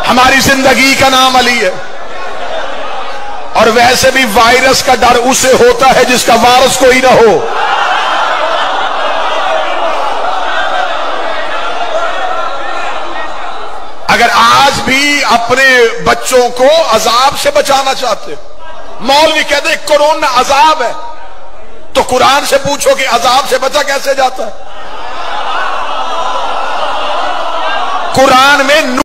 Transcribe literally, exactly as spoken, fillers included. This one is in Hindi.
हमारी जिंदगी का नाम अली है। और वैसे भी वायरस का डर उसे होता है जिसका वारिस कोई ना हो। अगर आज भी अपने बच्चों को अजाब से बचाना चाहते हो, मौलवी कहते कोरोना अजाब है, तो कुरान से पूछो कि अजाब से बचा कैसे जाता है। कुरान में